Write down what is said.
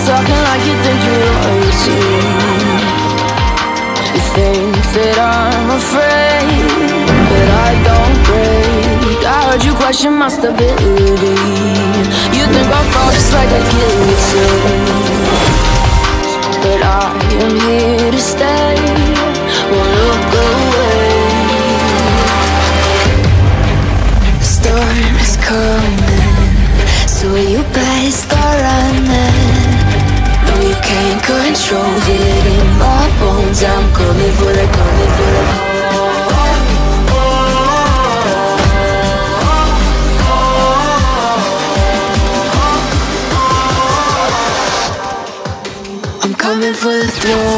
talking like you think you're royalty. You think that I'm afraid, but I don't break. I heard you question my stability. You think I'll fall just like a guillotine, but I am here to stay. Won't look away. The storm is coming, so you better start running. No, you can't control, feel it in my bones. I'm coming for the, coming for the. I'm coming for the throne.